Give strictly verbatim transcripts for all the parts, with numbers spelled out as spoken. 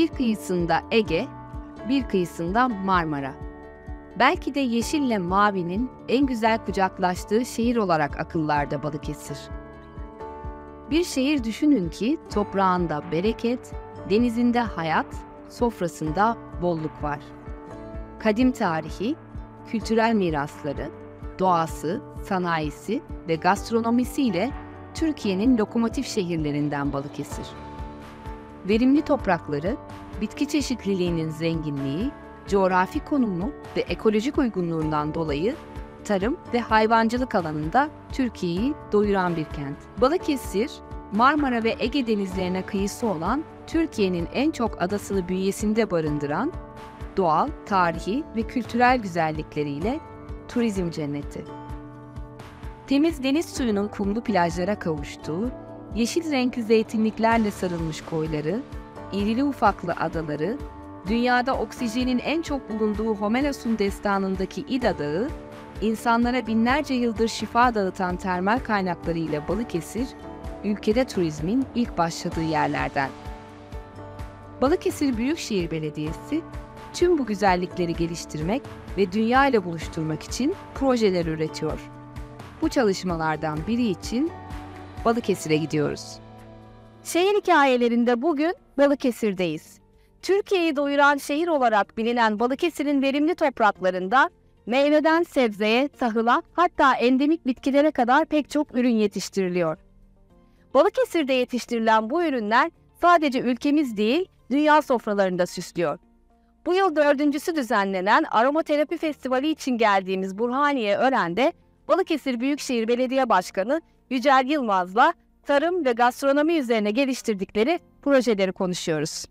kıyısında Ege, bir kıyısında Marmara. Belki de yeşille mavinin en güzel kucaklaştığı şehir olarak akıllarda Balıkesir. Bir şehir düşünün ki toprağında bereket, denizinde hayat, sofrasında bolluk var. Kadim tarihi, kültürel mirasları, doğası, sanayisi ve gastronomisiyle Türkiye'nin lokomotif şehirlerinden Balıkesir. Verimli toprakları, bitki çeşitliliğinin zenginliği, coğrafi konumu ve ekolojik uygunluğundan dolayı tarım ve hayvancılık alanında Türkiye'yi doyuran bir kent. Balıkesir, Marmara ve Ege denizlerine kıyısı olan Türkiye'nin en çok adasını bünyesinde barındıran, doğal, tarihi ve kültürel güzellikleriyle turizm cenneti. Temiz deniz suyunun kumlu plajlara kavuştuğu, yeşil renkli zeytinliklerle sarılmış koyları, irili ufaklı adaları, dünyada oksijenin en çok bulunduğu Homeros'un destanındaki İda Dağı, insanlara binlerce yıldır şifa dağıtan termal kaynaklarıyla Balıkesir, ülkede turizmin ilk başladığı yerlerden. Balıkesir Büyükşehir Belediyesi, tüm bu güzellikleri geliştirmek ve dünya ile buluşturmak için projeler üretiyor. Bu çalışmalardan biri için Balıkesir'e gidiyoruz. Şehir hikayelerinde bugün Balıkesir'deyiz. Türkiye'yi doyuran şehir olarak bilinen Balıkesir'in verimli topraklarında meyveden sebzeye, tahıla, hatta endemik bitkilere kadar pek çok ürün yetiştiriliyor. Balıkesir'de yetiştirilen bu ürünler sadece ülkemiz değil, dünya sofralarında süslüyor. Bu yıl dördüncüsü düzenlenen Aromaterapi Festivali için geldiğimiz Burhaniye Ören'de Balıkesir Büyükşehir Belediye Başkanı Yücel Yılmaz'la tarım ve gastronomi üzerine geliştirdikleri projeleri konuşuyoruz.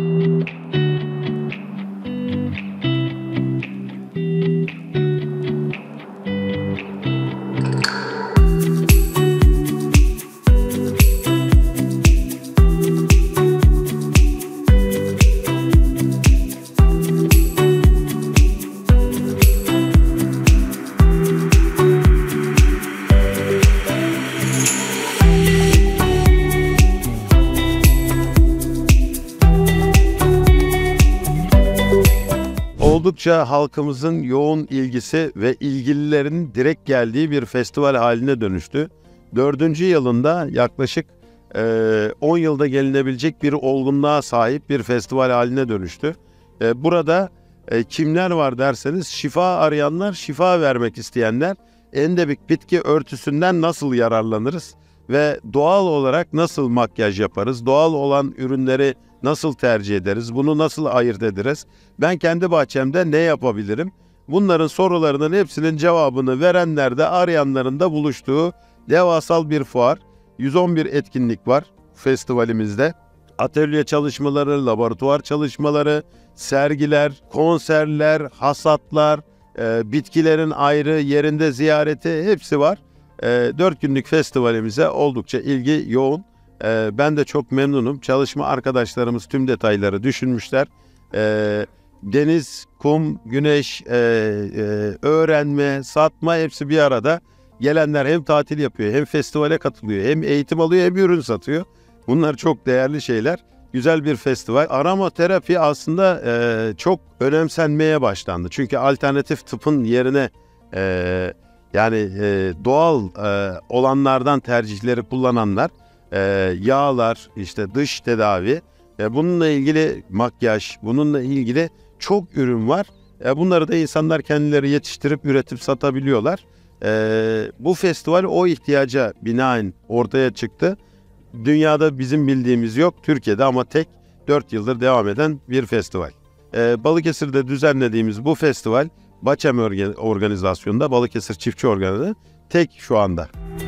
Oldukça halkımızın yoğun ilgisi ve ilgililerin direkt geldiği bir festival haline dönüştü. Dördüncü yılında yaklaşık on yılda gelinebilecek bir olgunluğa sahip bir festival haline dönüştü. E, burada e, kimler var derseniz şifa arayanlar, şifa vermek isteyenler, endemik bitki örtüsünden nasıl yararlanırız ve doğal olarak nasıl makyaj yaparız, doğal olan ürünleri nasıl tercih ederiz, bunu nasıl ayırt ederiz, ben kendi bahçemde ne yapabilirim? Bunların sorularının hepsinin cevabını verenler de arayanların da buluştuğu devasal bir fuar. yüz on bir etkinlik var festivalimizde. Atölye çalışmaları, laboratuvar çalışmaları, sergiler, konserler, hasatlar, e, bitkilerin ayrı yerinde ziyareti hepsi var. E, dört günlük festivalimize oldukça ilgi yoğun. E, ben de çok memnunum. Çalışma arkadaşlarımız tüm detayları düşünmüşler. E, deniz, kum, güneş, e, e, öğrenme, satma hepsi bir arada. Gelenler hem tatil yapıyor, hem festivale katılıyor, hem eğitim alıyor, hem ürün satıyor. Bunlar çok değerli şeyler. Güzel bir festival. Aromaterapi aslında e, çok önemsenmeye başlandı. Çünkü alternatif tıbbın yerine e, yani e, doğal e, olanlardan tercihleri kullananlar, e, yağlar, işte dış tedavi, e, bununla ilgili makyaj, bununla ilgili çok ürün var. E, bunları da insanlar kendileri yetiştirip üretip satabiliyorlar. E, bu festival o ihtiyaca binaen ortaya çıktı. Dünyada bizim bildiğimiz yok, Türkiye'de ama tek dört yıldır devam eden bir festival. Ee, Balıkesir'de düzenlediğimiz bu festival, Baçem organizasyonunda, Balıkesir Çiftçi Organı'nda tek şu anda.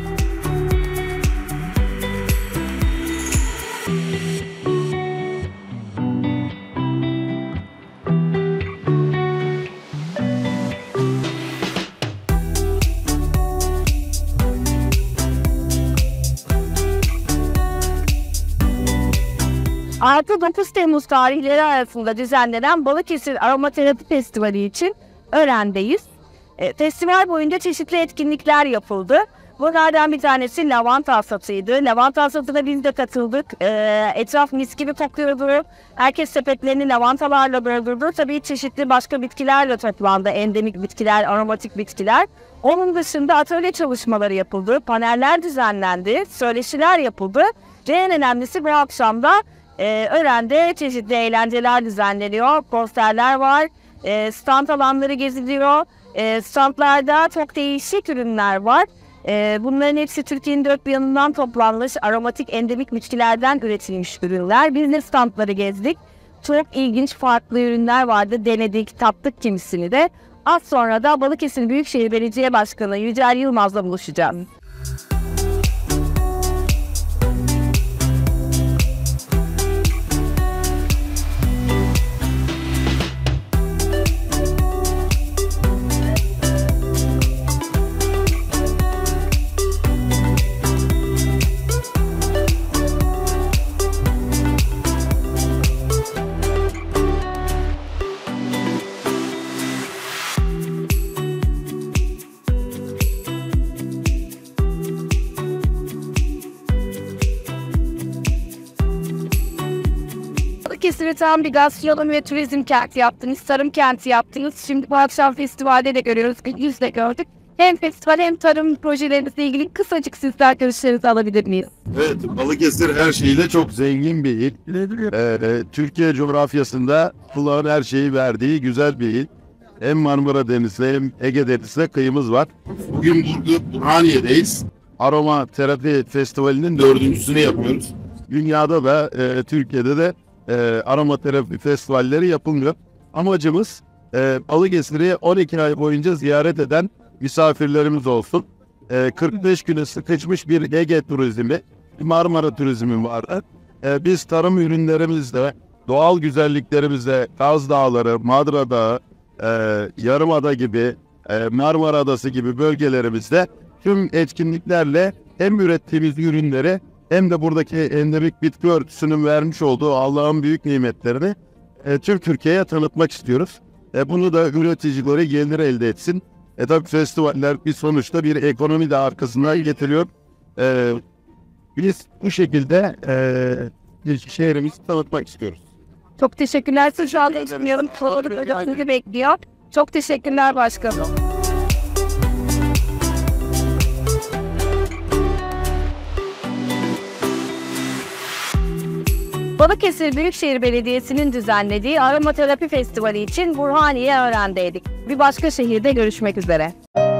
altı dokuz Temmuz tarihleri arasında düzenlenen Balıkesir Aromaterapi Festivali için Ören'deyiz. E, festival boyunca çeşitli etkinlikler yapıldı. Bunlardan bir tanesi lavanta hasatıydı. Lavanta hasatına biz de katıldık. Ee, etraf mis gibi kokuyordu. Herkes sepetlerini lavantalarla doldurdu. Tabii çeşitli başka bitkilerle toplandı. Endemik bitkiler, aromatik bitkiler. Onun dışında atölye çalışmaları yapıldı. Paneller düzenlendi. Söyleşiler yapıldı. Ve en önemlisi bu akşam da e, Ören'de çeşitli eğlenceler düzenleniyor. Konserler var. E, stand alanları geziliyor. E, standlarda çok değişik ürünler var. E, bunların hepsi Türkiye'nin dört bir yanından toplanmış aromatik endemik bitkilerden üretilmiş ürünler. Biz de standları gezdik. Çok ilginç farklı ürünler vardı. Denedik, tattık kimisini de. Az sonra da Balıkesir Büyükşehir Belediye Başkanı Yücel Yılmaz'la buluşacağız. Balıkesir'i tam bir gastronomi ve turizm kenti yaptınız, tarım kenti yaptınız. Şimdi bu akşam festivalde de görüyoruz, yüzde gördük. Hem festival hem tarım projelerinizle ilgili kısacık sizler görüşlerinizi alabilir miyiz? Evet, Balıkesir her şeyiyle çok zengin bir il. Ee, Türkiye coğrafyasında kulağın her şeyi verdiği güzel bir il. Hem Marmara Denizi'ne hem Ege Denizi'ne kıyımız var. Bugün burada Burhaniye'deyiz. Aroma Terapi Festivali'nin dördüncüsünü yapıyoruz. Dünyada da e, Türkiye'de de e, aromaterapi festivalleri yapılmıyor. Amacımız e, Balıkesir'i on iki ay boyunca ziyaret eden misafirlerimiz olsun. E, kırk beş güne sıkışmış bir Ege turizmi, Marmara turizmi var. E, biz tarım ürünlerimizle, doğal güzelliklerimizle Kaz Dağları, Madra Dağı, e, Yarımada gibi, e, Marmara Adası gibi bölgelerimizde tüm etkinliklerle hem ürettiğimiz ürünleri hem de buradaki endemik bitki örtüsünün vermiş olduğu Allah'ın büyük nimetlerini e, tüm Türkiye'ye tanıtmak istiyoruz. E, bunu da üreticileri gelir elde etsin. E tabi festivaller bir sonuçta bir ekonomi de arkasından getiriyor. E, biz bu şekilde e, şehrimizi tanıtmak istiyoruz. Çok teşekkürler. Siz şu anda içmeyelim. Sizi bekliyor. Çok teşekkürler başkanım. Balıkesir Büyükşehir Belediyesi'nin düzenlediği Aromaterapi Festivali için Burhaniye Ören'deydik. Bir başka şehirde görüşmek üzere.